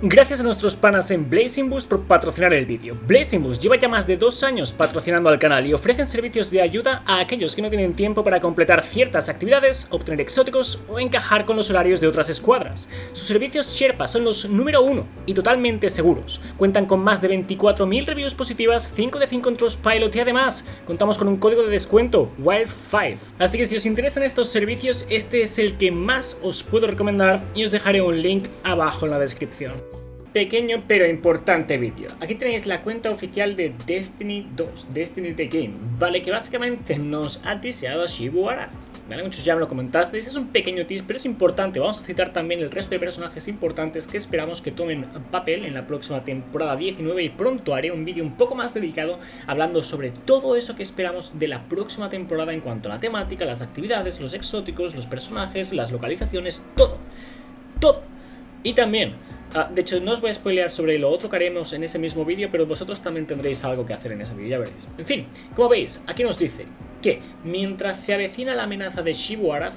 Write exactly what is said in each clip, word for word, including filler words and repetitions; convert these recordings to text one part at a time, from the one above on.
Gracias a nuestros panas en Blazing Boost por patrocinar el vídeo. Blazing Boost lleva ya más de dos años patrocinando al canal y ofrecen servicios de ayuda a aquellos que no tienen tiempo para completar ciertas actividades, obtener exóticos o encajar con los horarios de otras escuadras. Sus servicios Sherpa son los número uno y totalmente seguros. Cuentan con más de veinticuatro mil reviews positivas, cinco de cinco en Trustpilot y además contamos con un código de descuento, Wild cinco. Así que si os interesan estos servicios, este es el que más os puedo recomendar y os dejaré un link abajo en la descripción. Pequeño pero importante vídeo. Aquí tenéis la cuenta oficial de Destiny dos, Destiny The Game, ¿vale? Que básicamente nos ha teaseado a Xivu Arath, ¿vale? Muchos ya me lo comentasteis, es un pequeño tease, pero es importante. Vamos a citar también el resto de personajes importantes que esperamos que tomen papel en la próxima temporada diecinueve y pronto haré un vídeo un poco más dedicado hablando sobre todo eso que esperamos de la próxima temporada en cuanto a la temática, las actividades, los exóticos, los personajes, las localizaciones, todo, todo. Y también... Ah, de hecho, no os voy a spoilear sobre lo otro que haremos en ese mismo vídeo, pero vosotros también tendréis algo que hacer en ese vídeo, ya veréis. En fin, como veis, aquí nos dice que mientras se avecina la amenaza de Xivu Arath,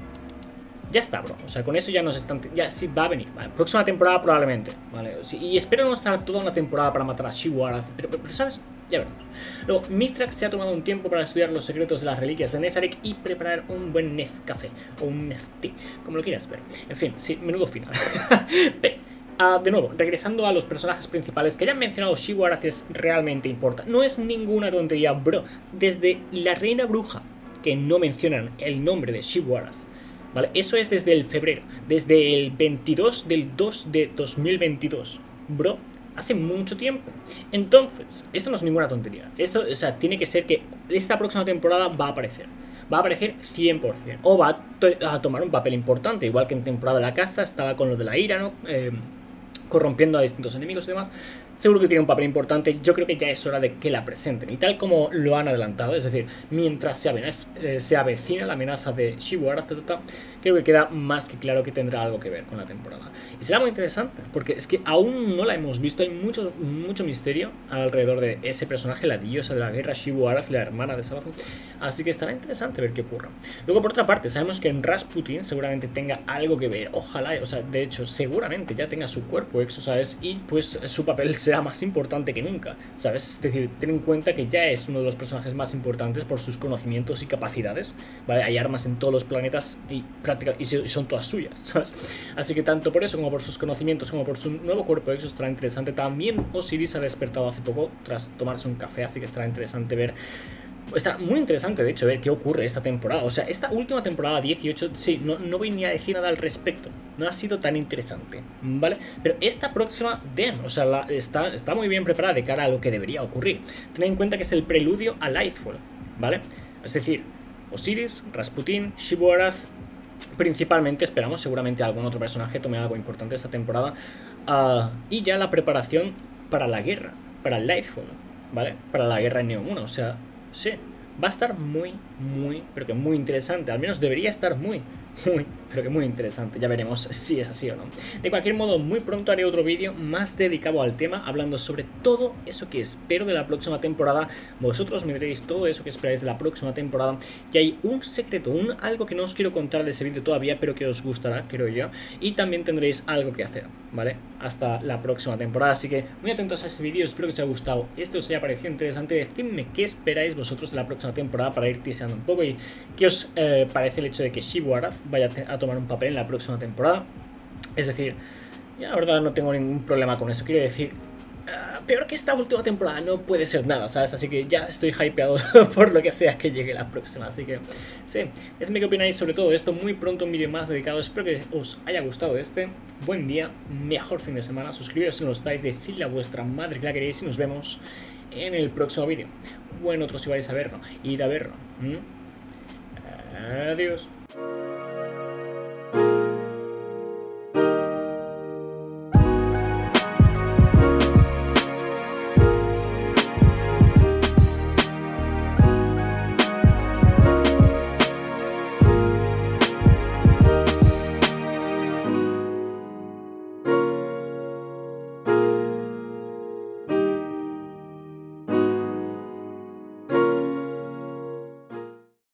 ya está, bro. O sea, con eso ya nos están... Ya sí va a venir, ¿vale? Próxima temporada probablemente, ¿vale? Sí, y espero no estar toda una temporada para matar a Xivu Arath, pero, pero, pero, ¿sabes? Ya veremos. Luego, Mithrax se ha tomado un tiempo para estudiar los secretos de las reliquias de Netherrack y preparar un buen Nezcafé, o un Nezté, como lo quieras ver. En fin, sí, menudo final. Pero, Uh, de nuevo, regresando a los personajes principales que ya han mencionado, Xivu Arath es realmente importante. No es ninguna tontería, bro. Desde la Reina Bruja, que no mencionan el nombre de Xivu Arath, ¿vale? Eso es desde el febrero, desde el veintidós del dos de dos mil veintidós, bro. Hace mucho tiempo. Entonces, esto no es ninguna tontería. Esto, o sea, tiene que ser que esta próxima temporada va a aparecer. Va a aparecer cien por cien. O va a, to a tomar un papel importante. Igual que en temporada de la caza estaba con lo de la ira, ¿no? Eh, corrompiendo a distintos enemigos y demás. Seguro que tiene un papel importante. Yo creo que ya es hora de que la presenten. Y tal como lo han adelantado, es decir, mientras se, eh, se avecina la amenaza de Xivu Arath, creo que queda más que claro que tendrá algo que ver con la temporada. Y será muy interesante, porque es que aún no la hemos visto. Hay mucho, mucho misterio alrededor de ese personaje, la diosa de la guerra, Xivu Arath, la hermana de Sabathun. Así que estará interesante ver qué ocurra. Luego, por otra parte, sabemos que en Rasputin seguramente tenga algo que ver. Ojalá, o sea, de hecho, seguramente ya tenga su cuerpo exo, ¿sabes? Y pues su papel será más importante que nunca, ¿sabes? Es decir, ten en cuenta que ya es uno de los personajes más importantes por sus conocimientos y capacidades, ¿vale? Hay armas en todos los planetas y, y son todas suyas, ¿sabes? Así que tanto por eso como por sus conocimientos como por su nuevo cuerpo exo estará interesante. También Osiris ha despertado hace poco tras tomarse un café, así que estará interesante ver. Está muy interesante, de hecho, ver qué ocurre esta temporada. O sea, esta última temporada dieciocho, sí, no, no voy ni a decir nada al respecto. No ha sido tan interesante, ¿vale? Pero esta próxima, damn, o sea, la, está, está muy bien preparada de cara a lo que debería ocurrir. Tened en cuenta que es el preludio a Lightfall, ¿vale? Es decir, Osiris, Rasputin, Xivu Arath. Principalmente esperamos, seguramente algún otro personaje tome algo importante esta temporada. Uh, y ya la preparación para la guerra, para el Lightfall, ¿vale? Para la guerra en Neomuna, o sea... Sí, va a estar muy, muy, pero que muy interesante. Al menos debería estar muy, muy, pero que muy interesante. Ya veremos si es así o no. De cualquier modo, muy pronto haré otro vídeo más dedicado al tema, hablando sobre todo eso que espero de la próxima temporada. Vosotros me diréis todo eso que esperáis de la próxima temporada. Y hay un secreto, un algo que no os quiero contar de ese vídeo todavía, pero que os gustará, creo yo. Y también tendréis algo que hacer, ¿vale? Hasta la próxima temporada. Así que muy atentos a ese vídeo, espero que os haya gustado. Este os haya parecido interesante. Decidme qué esperáis vosotros de la próxima temporada para ir teaseando un poco. Y qué os eh, parece el hecho de que Xivu Arath vaya a tomar un papel en la próxima temporada. Es decir, ya la verdad no tengo ningún problema con eso. Quiero decir, uh, peor que esta última temporada no puede ser nada, ¿sabes? Así que ya estoy hypeado por lo que sea que llegue la próxima. Así que, sí, decidme qué opináis sobre todo esto. Muy pronto un vídeo más dedicado. Espero que os haya gustado este. Buen día, mejor fin de semana. Suscribiros si no lo estáis, decidle a vuestra madre que la queréis y nos vemos en el próximo vídeo. Bueno, otros si vais a verlo, id a verlo. ¿Mm? Adiós.